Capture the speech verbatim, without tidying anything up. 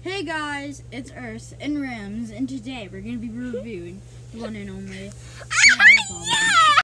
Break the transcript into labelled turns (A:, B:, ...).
A: Hey guys, it's Earth and Rims, and today we're going to be reviewing the one and only